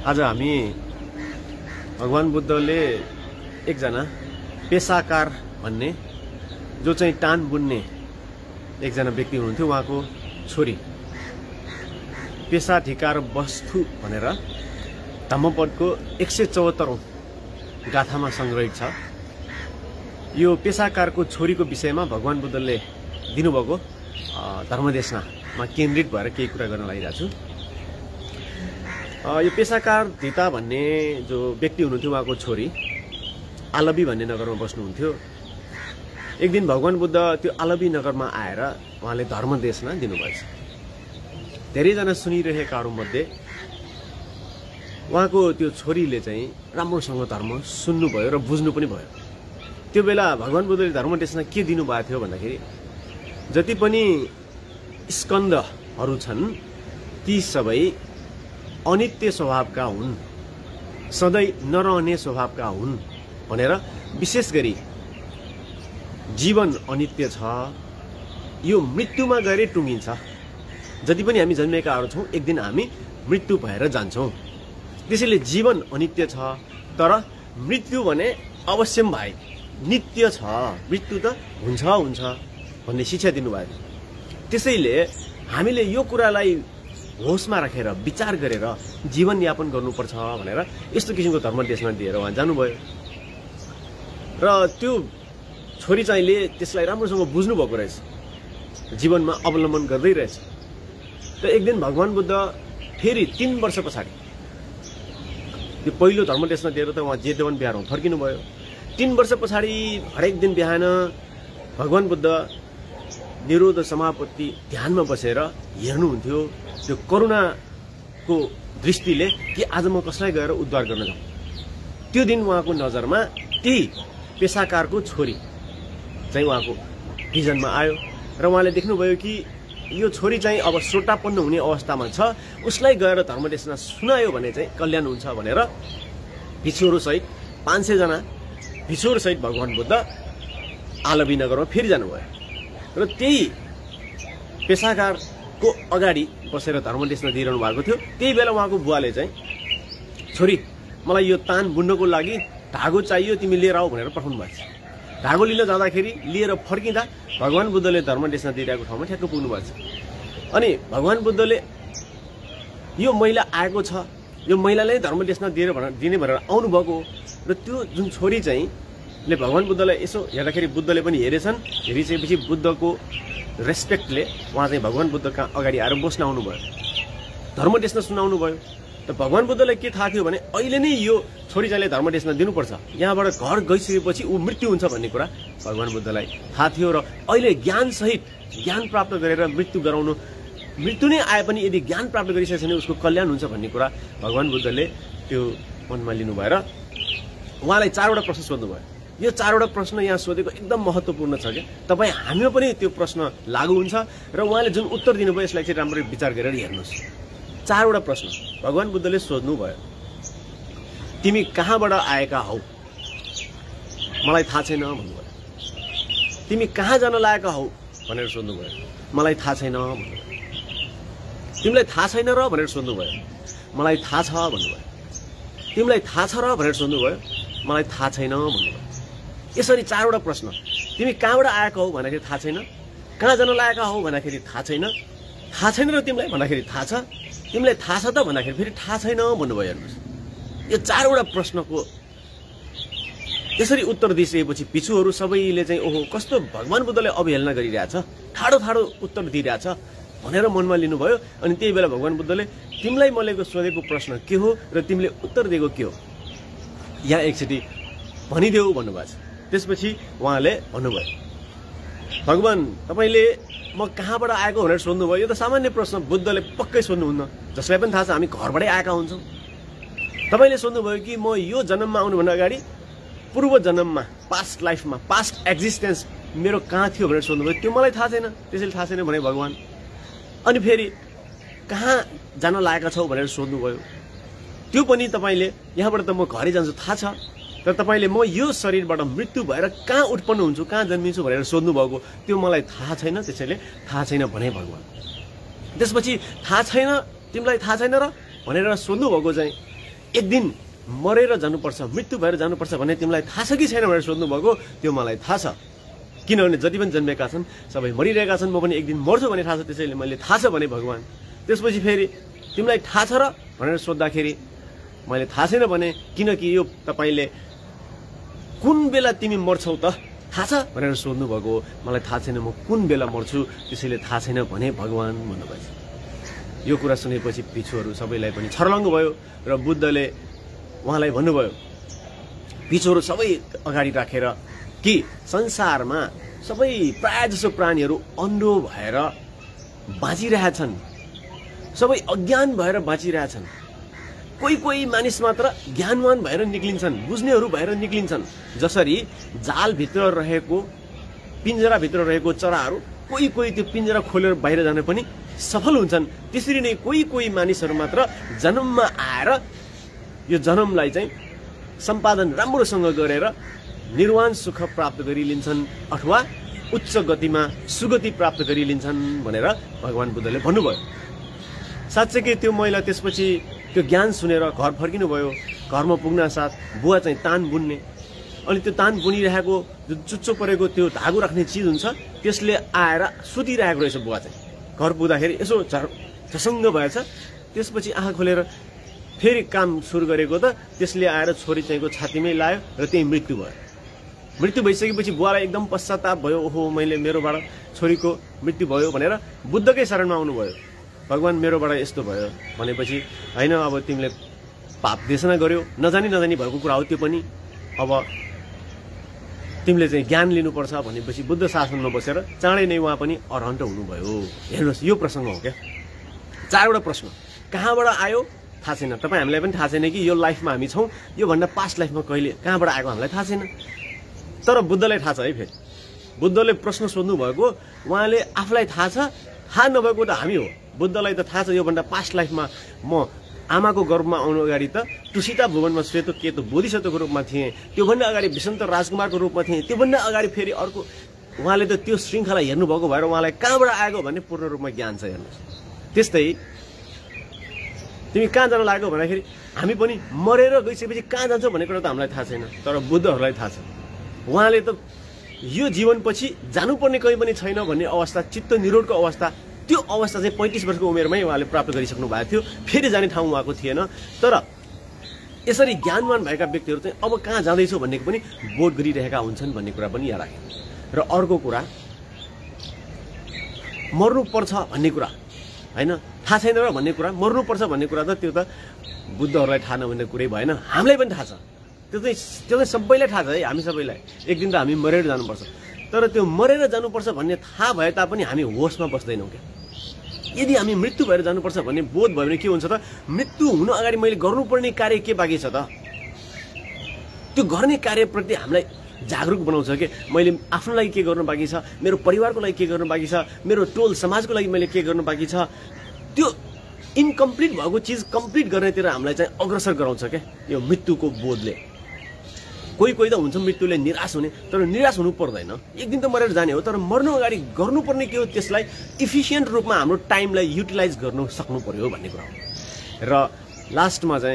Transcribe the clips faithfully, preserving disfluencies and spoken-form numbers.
आज हामी भगवान बुद्धले एकजना पेसाकार भन्ने जो चाहिँ टान बुन्ने एकजना व्यक्ति हुनुहुन्थ्यो, उहाँको छोरी पेसाधिकार वस्तु भनेर धम्मपदको एक सय चौहत्तरौं गाथामा संग्रहित छ। यो पेसाकारको छोरीको विषयमा भगवान बुद्धले दिनुभएको धर्मदेशनामा केन्द्रित भएर केही कुरा गर्न लागिरहेको छु। यो पेसाकार धिता भन्ने जो व्यक्ति हुनुहुन्थ्यो, उहाँको छोरी आलबी भन्ने नगरमा बस्नुहुन्थ्यो। एक दिन भगवान बुद्ध त्यो आलबी नगरमा आएर उहाँले धर्मदेशना दिनुभएछ। धेरैजना सुनिरहेकाहरूमध्ये उहाँको त्यो छोरीले चाहिँ राम्रोसँग धर्म सुन्नुभयो र बुझ्नु पनि भयो। त्यो बेला भगवान बुद्धले धर्मदेशना के दिनुभएको थियो भन्दाखेरि जति पनि स्कन्धहरू छन् ती सबै अनित्य स्वभावका हुन्, सधैँ नरहने स्वभावका हुन् भनेर, विशेष गरी जीवन अनित्य छ, यो मृत्युमा गएर टुङ्गिन्छ। जति पनि हामी जन्मेकाहरू छौँ एक दिन हामी मृत्यु भएर जान्छौँ। त्यसैले जीवन अनित्य छ, तर मृत्यु भने अवश्यम भाइ नित्य छ, मृत्यु त हुन्छ हुन्छ भन्ने शिक्षा दिनुभएको। त्यसैले हामीले यो कुरालाई होसमा राखेर विचार गरेर जीवनयापन गर्नुपर्छ भनेर यस्तो किसिमको धर्मदेशना दिएर उहाँ जानुभयो। र त्यो छोरी चाहिँले त्यसलाई राम्रोसँग बुझ्नु भएको रहेछ, जीवनमा अवलम्बन गर्दै रहेछ। र एक दिन भगवान बुद्ध फेरि तीन वर्ष पछाडि त्यो पहिलो धर्मदेशना दिएर त उहाँ जेतवन बिहारमा फर्किनु भयो। तीन वर्ष पछाडि हरेक दिन बिहान भगवान बुद्ध निरोध समापत्ति ध्यानमा बसेर हेर्नुहुन्थ्यो त्यो करुणाको दृष्टिले कि आज म कसलाई गएर उद्धार गर्न जाउँ। त्यो दिन उहाँको नजरमा त्यही पेसाकारको छोरी चाहिँ उहाँको भिजनमा आयो र उहाँले देख्नुभयो कि यो छोरी चाहिँ अब श्रोतापन्न हुने अवस्थामा छ, उसलाई गएर धर्मदेशना सुनायो भने चाहिँ कल्याण हुन्छ भनेर भिक्षुहरू सहित पाँच सय जना भिक्षुहरू सहित भगवान बुद्ध आलबी नगरमा फेरि जानुभयो। र त्यही पेसाकारको अगाडि बसेर धर्मदेशना दिइरहनु भएको थियो। त्यही बेला उहाँको बुवाले चाहिँ छोरी मलाई यो तान बुन्नको लागि धागो चाहियो, तिमी लिएर आऊ भनेर पठाउनु भएको छ। धागो लिन जाँदाखेरि लिएर फर्किँदा भगवान बुद्धले धर्मदेशना दिइरहेको ठाउँमा ठ्याक्क पुग्नु भएको छ। अनि भगवान बुद्धले यो महिला आएको छ, यो महिलालाई धर्मदेशना दिएर भनेर दिने भनेर आउनुभएको हो। र त्यो जुन छोरी चाहिँ ले भगवान बुद्धलाई यसो हेर्दाखेरि बुद्धले पनि हेरेछन्। हेरिसकेपछि बुद्धको रेस्पेक्टले उहाँ चाहिँ भगवान बुद्धका अगाडि आएर बस्न आउनुभयो, धर्मदेशना सुनाउनु भयो। त भगवान बुद्धलाई के थाहा थियो भने अहिले नै यो छोरी चाहिँले धर्मदेशना दिनुपर्छ, यहाँबाट घर गइसकेपछि ऊ मृत्यु हुन्छ भन्ने कुरा भगवान बुद्धलाई थाहा थियो। र अहिले ज्ञानसहित ज्ञान प्राप्त गरेर मृत्यु गराउनु, मृत्यु नै आए पनि यदि ज्ञान प्राप्त गरिसकेछ भने उसको कल्याण हुन्छ भन्ने कुरा भगवान बुद्धले त्यो मनमा लिनु भएर उहाँलाई चारवटा प्रश्न सोध्नुभयो। यो चारवटा प्रश्न यहाँ सोधेको एकदम महत्त्वपूर्ण छ कि तपाईँ हामीमा पनि त्यो प्रश्न लागू हुन्छ। र उहाँले जुन उत्तर दिनुभयो यसलाई चाहिँ राम्ररी विचार गरेर हेर्नुहोस्। चारवटा प्रश्न भगवान बुद्धले सोध्नुभयो। तिमी कहाँबाट आएका हौ? मलाई थाहा छैन भन्नुभयो। तिमी कहाँ जान लागेका हौ भनेर सोध्नुभयो। मलाई थाहा छैन भन्नुभयो। तिमीलाई थाहा छैन र भनेर सोध्नुभयो। मलाई थाहा छ भन्नुभयो। तिमीलाई थाहा छ र भनेर सोध्नुभयो। मलाई थाहा छैन भन्नुभयो। यसरी चारवटा प्रश्न। तिमी कहाँबाट आएका हौ भन्दाखेरि थाहा छैन, कहाँ जान लागेका हौ भन्दाखेरि थाहा छैन, थाहा छैन र तिमीलाई भन्दाखेरि थाहा छ, तिमीलाई थाहा छ त भन्दाखेरि फेरि थाहा छैन भन्नुभयो। हेर्नुहोस्, यो चारवटा प्रश्नको यसरी उत्तर दिइसकेपछि भिक्षुहरू सबैले चाहिँ ओहो कस्तो भगवान बुद्धले अवहेलना गरिरहेछ, ठाडो ठाडो उत्तर दिइरहेछ भनेर मनमा लिनुभयो। अनि त्यही बेला भगवान बुद्धले तिमीलाई मैले सोधेको प्रश्न के हो र तिमीले उत्तर दिएको के हो, यहाँ एकचोटि भनिदेऊ भन्नुभएको छ। त्यसपछि उहाँले भन्नुभयो, भगवान तपाईँले म कहाँबाट आएको भनेर सोध्नुभयो। यो त सामान्य प्रश्न बुद्धले पक्कै सोध्नुहुन्न, जसलाई पनि थाहा छ हामी घरबाटै आएका हुन्छौँ। तपाईँले सोध्नुभयो कि म यो जन्ममा आउनुभन्दा अगाडि पूर्व जन्ममा पास्ट लाइफमा पास्ट एक्जिस्टेन्स मेरो कहाँ थियो भनेर सोध्नुभयो। त्यो मलाई थाहा छैन, त्यसैले थाहा छैन भने भगवान। अनि फेरि कहाँ जान लागेका छौ भनेर सोध्नुभयो। त्यो पनि तपाईँले यहाँबाट त म घरै जान्छु थाहा छ, तर तपाईँले म यो शरीरबाट मृत्यु भएर कहाँ उत्पन्न हुन्छु, कहाँ जन्मिन्छु भनेर सोध्नुभएको, त्यो मलाई थाहा छैन, त्यसैले थाहा छैन भने भगवान। त्यसपछि थाहा छैन, तिमीलाई थाहा छैन र भनेर सोध्नुभएको चाहिँ एक दिन मरेर जानुपर्छ, मृत्यु भएर जानुपर्छ भन्ने तिमीलाई थाहा छ कि छैन भनेर सोध्नु भएको, त्यो मलाई थाहा छ। किनभने जति पनि जन्मेका छन् सबै मरिरहेका छन्, म पनि एक दिन मर्छु भन्ने थाहा छ, त्यसैले मैले थाहा छ भने भगवान्। त्यसपछि फेरि तिमीलाई थाहा छ र भनेर सोद्धाखेरि मैले थाहा छैन भने, किनकि यो तपाईँले कुन बेला तिमी मर्छौ त थाहा छ भनेर सोध्नु भएको, मलाई थाहा छैन म कुन बेला मर्छु, त्यसैले थाहा छैन भने भगवान् भन्नुभएछ। यो कुरा सुनेपछि पिछुहरू सबैलाई पनि छर्लङ्ग भयो र बुद्धले उहाँलाई भन्नुभयो, पिछुहरू सबै अगाडि राखेर कि संसारमा सबै प्राय जसो प्राणीहरू अन्धो भएर बाँचिरहेछन्, सबै अज्ञान भएर बाँचिरहेछन्, कोही कोही मानिस मात्र ज्ञानवान भएर निक्लिन्छन्, बुझ्नेहरू भएर निक्लिन्छन्। जसरी जालभित्र रहेको पिञ्जराभित्र रहेको चराहरू कोही कोही त्यो पिञ्जरा खोलेर बाहिर जान पनि सफल हुन्छन्, त्यसरी नै कोही कोही मानिसहरू मात्र जन्ममा आएर यो जन्मलाई चाहिँ सम्पादन राम्रोसँग गरेर निर्वाण सुख प्राप्त गरिलिन्छन् अथवा उच्च गतिमा सुगति प्राप्त गरिलिन्छन् भनेर भगवान् बुद्धले भन्नुभयो। साँच्चै त्यो महिला त्यसपछि त्यो ज्ञान सुनेर घर फर्किनु भयो। घरमा पुग्न साथ बुवा चाहिँ तान बुन्ने, अनि त्यो तान बुनिरहेको जुन चुच्चो परेको त्यो धागो राख्ने चिज हुन्छ त्यसले आएर सुतिरहेको रहेछ बुवा चाहिँ। घर पुग्दाखेरि यसो झसङ्ग भएछ, त्यसपछि आँखा खोलेर फेरि काम सुरु गरेको त त्यसले आएर छोरी चाहिँको छातीमै लायो र त्यही मृत्यु भयो। मृत्यु भइसकेपछि बुवालाई एकदम पश्चाताप भयो, ओहो मैले मेरोबाट छोरीको मृत्यु भयो भनेर बुद्धकै शरणमा आउनुभयो। भगवान् मेरोबाट यस्तो भयो भनेपछि, होइन अब तिमीले पाप देशना गर्यो, नजानी नजानी भएको कुरा हो त्यो पनि, अब तिमीले चाहिँ ज्ञान लिनुपर्छ भनेपछि बुद्ध शासनमा बसेर चाँडै नै उहाँ पनि अरहन्त हुनुभयो। हेर्नुहोस् यो प्रसङ्ग हो क्या। चारवटा प्रश्न कहाँबाट आयो थाहा छैन, तपाईँ हामीलाई पनि थाहा छैन कि यो लाइफमा हामी छौँ, योभन्दा पास्ट लाइफमा कहिले कहाँबाट आएको हामीलाई थाहा छैन, तर बुद्धलाई थाहा छ है। फेरि बुद्धले प्रश्न सोध्नु भएको, उहाँले आफूलाई थाहा छ, थाहा नभएको त हामी हो। बुद्धलाई त थाहा छ योभन्दा पास्ट लाइफमा म आमाको गर्भमा आउनु अगाडि त तुसिता भुवनमा श्वेत केतु बोधिसत्वको रूपमा थिएँ, त्योभन्दा अगाडि विसन्त राजकुमारको रूपमा थिएँ, त्योभन्दा अगाडि फेरि अर्को। उहाँले त त्यो श्रृङ्खला हेर्नुभएको भएर उहाँलाई कहाँबाट आएको भन्ने पूर्ण रूपमा ज्ञान छ। हेर्नुहोस्, त्यस्तै तिमी कहाँ जान लाग्यो भन्दाखेरि हामी पनि मरेर गइसकेपछि कहाँ जान्छौ भन्ने कुरा त हामीलाई थाहा छैन, तर बुद्धहरूलाई थाहा छ। उहाँले त यो जीवनपछि जानुपर्ने कहीँ पनि छैन भन्ने अवस्था, चित्त निरोधको अवस्था, त्यो अवस्था चाहिँ पैँतिस वर्षको उमेरमै उहाँले प्राप्त गरिसक्नु भएको थियो। फेरि जाने ठाउँ उहाँको थिएन। तर यसरी ज्ञानवान भएका व्यक्तिहरू चाहिँ अब कहाँ जाँदैछौ भन्ने पनि बोध गरिरहेका हुन्छन् भन्ने कुरा पनि याद राख्यो। र अर्को कुरा, मर्नुपर्छ भन्ने कुरा होइन, थाहा छैन र भन्ने कुरा, मर्नुपर्छ भन्ने कुरा त त्यो त बुद्धहरूलाई थाहा नभन्ने कुरै भएन, हामीलाई पनि थाहा छ। त्यो चाहिँ त्यो चाहिँ सबैलाई थाहा छ है, हामी सबैलाई एक दिन त हामी मरेर जानुपर्छ। तर त्यो मरेर जानुपर्छ भन्ने थाहा भए तापनि हामी होसमा बस्दैनौँ क्या। यदि हामी मृत्यु भएर जानुपर्छ भन्ने बोध भयो भने के हुन्छ त, मृत्यु हुनु अगाडि मैले गर्नुपर्ने कार्य के बाँकी छ त, त्यो गर्ने कार्यप्रति हामीलाई जागरुक बनाउँछ कि मैले आफ्नो लागि के गर्नु बाँकी छ, मेरो परिवारको लागि के गर्नु बाँकी छ, मेरो टोल समाजको लागि मैले के गर्नु बाँकी छ। त्यो इन्कम्प्लिट भएको चिज कम्प्लिट गर्नेतिर हामीलाई चाहिँ अग्रसर गराउँछ क्या यो मृत्युको बोधले। कोही कोही त हुन्छ मृत्युले निराश हुने, तर निराश हुनु पर्दैन, एक दिन त मरेर जाने हो। तर मर्नु अगाडि गर्नुपर्ने के हो, त्यसलाई इफिसियन्ट रूपमा हाम्रो टाइमलाई युटिलाइज गर्नु सक्नु पर्यो भन्ने कुरा हो। र लास्टमा चाहिँ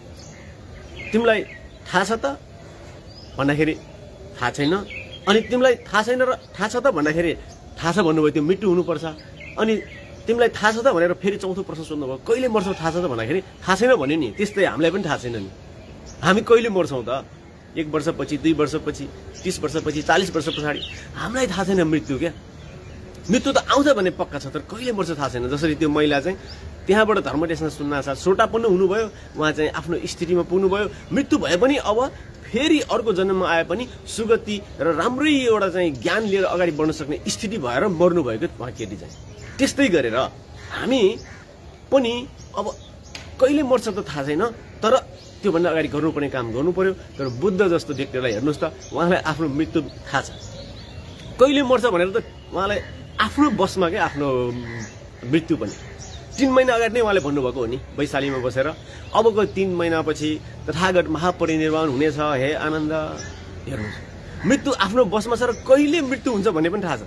तिमीलाई थाहा छ त भन्दाखेरि थाहा छैन, अनि तिमीलाई थाहा छैन र थाहा छ त भन्दाखेरि थाहा छ भन्नुभयो, त्यो मृत्यु हुनुपर्छ। अनि तिमीलाई थाहा छ त भनेर फेरि चौथो प्रश्न सोध्नुभयो, कहिले मर्छौ थाहा छ त भन्दाखेरि थाहा छैन भन्यो नि। त्यस्तै हामीलाई पनि थाहा छैन नि, हामी कहिले मर्छौँ त, एक वर्षपछि, दुई वर्षपछि, तिस वर्षपछि, चालिस वर्ष पछाडि, हामीलाई थाहा छैन मृत्यु क्या। मृत्यु त आउँछ भन्ने पक्का छ, तर कहिले मर्छ थाहा छैन। जसरी त्यो महिला चाहिँ त्यहाँबाट धर्मदेशमा सुन्नासाथ श्रोतापन्न हुनुभयो, उहाँ चाहिँ आफ्नो स्थितिमा पुग्नुभयो, मृत्यु भए पनि अब फेरि अर्को जन्ममा आए पनि सुगति र राम्रै एउटा चाहिँ ज्ञान लिएर अगाडि बढ्न सक्ने स्थिति भएर मर्नुभएको उहाँ केटी चाहिँ। त्यस्तै गरेर हामी पनि अब कहिले मर्छ त थाहा छैन, तर त्योभन्दा अगाडि गर्नुपर्ने काम गर्नु पर्यो। तर बुद्ध जस्तो व्यक्तिलाई हेर्नुहोस् त, उहाँलाई आफ्नो मृत्यु थाहा छ, कहिले मर्छ भनेर त उहाँलाई आफ्नो बसमा क्या आफ्नो मृत्यु पनि तीन महिना अगाडि नै उहाँले भन्नुभएको हो नि वैशालीमा बसेर, अबको तीन महिनापछि तथागत महापरिनिर्वाण हुनेछ, हे आनन्द। हेर्नुहोस्, मृत्यु आफ्नो बसमा छ र कहिले मृत्यु हुन्छ भन्ने पनि थाहा छ।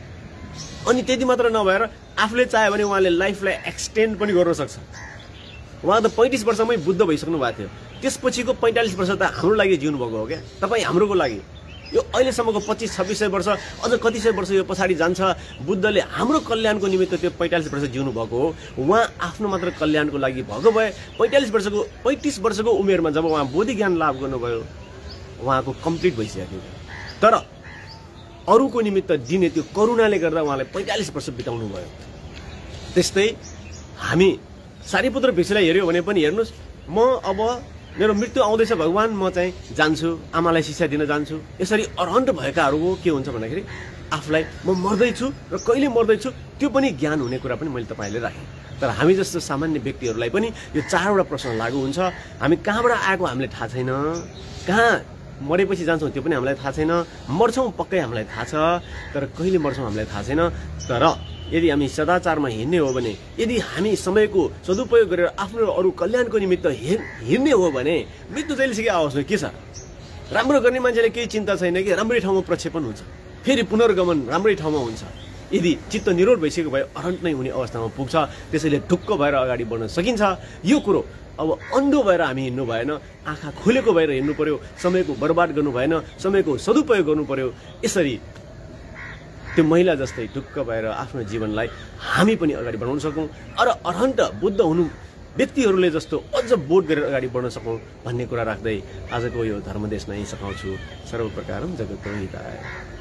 अनि त्यति मात्र नभएर आफूले चाह्यो भने उहाँले लाइफलाई एक्सटेन्ड पनि गर्न सक्छ। उहाँ त पैँतिस वर्षमै बुद्ध भइसक्नु भएको थियो। त्यसपछिको पैँतालिस वर्ष त हाम्रो लागि जिउनु भएको हो क्या, तपाईँ हाम्रोको लागि। यो अहिलेसम्मको पच्चिस छब्बिस सय वर्ष अझ कति सय वर्ष यो पछाडि जान्छ, बुद्धले हाम्रो कल्याणको निमित्त त्यो पैँतालिस वर्ष जिउनु भएको हो। उहाँ आफ्नो मात्र कल्याणको लागि भएको भए पैँतालिस वर्षको पैँतिस वर्षको उमेरमा जब उहाँ बोधि ज्ञान लाभ गर्नुभयो उहाँको कम्प्लिट भइसकेको थियो। तर अरूको निमित्त दिने त्यो करुणाले गर्दा उहाँले पैँतालिस वर्ष बिताउनु भयो। त्यस्तै हामी सारीपुत्र भिक्षुलाई हेऱ्यो भने पनि हेर्नुहोस्, म अब मेरो मृत्यु आउँदैछ भगवान्, म चाहिँ जान्छु, आमालाई शिक्षा दिन जान्छु। यसरी अरहन्त भएकाहरूको के हुन्छ भन्दाखेरि आफूलाई म मर्दैछु र कहिले मर्दैछु त्यो पनि ज्ञान हुने कुरा पनि मैले तपाईँले राखेँ। तर हामी जस्तो सामान्य व्यक्तिहरूलाई पनि यो चारवटा प्रश्न लागू हुन्छ। हामी कहाँबाट आएको हामीलाई थाहा छैन, कहाँ मरेपछि जान्छौँ त्यो पनि हामीलाई थाहा छैन, मर्छौँ पक्कै हामीलाई थाहा छ, तर कहिले मर्छौँ हामीलाई थाहा छैन। तर यदि हामी सदाचारमा हिँड्ने हो भने, यदि हामी समयको सदुपयोग गरेर आफ्नो अरू कल्याणको निमित्त हिँड्ने हो भने मृत्यु जहिलेसुकै आओस् के छ, राम्रो गर्ने मान्छेले केही चिन्ता छैन कि राम्रै ठाउँमा प्रक्षेपण हुन्छ, फेरि पुनर्गमन राम्रै ठाउँमा हुन्छ। यदि चित्त निरोध भइसकेको भए अरहन्त नै हुने अवस्थामा पुग्छ। त्यसैले ढुक्क भएर अगाडि बढ्न सकिन्छ। यो कुरो अब अन्धो भएर हामी हिँड्नु भएन, आँखा खोलेको भएर हिँड्नु पर्यो, समयको बर्बाद गर्नु भएन, समयको सदुपयोग गर्नु पर्यो। यसरी त्यो महिला जस्तै ढुक्क भएर आफ्नो जीवनलाई हामी पनि अगाडि बढाउन सकौँ, अर अरहन्त बुद्ध हुनु व्यक्तिहरूले जस्तो अझ बोध गरेर अगाडि बढ्न सकौँ भन्ने कुरा राख्दै आजको यो धर्मदेशमा यही सघाउँछु। सर्वप्रकारम जगतो हिताय।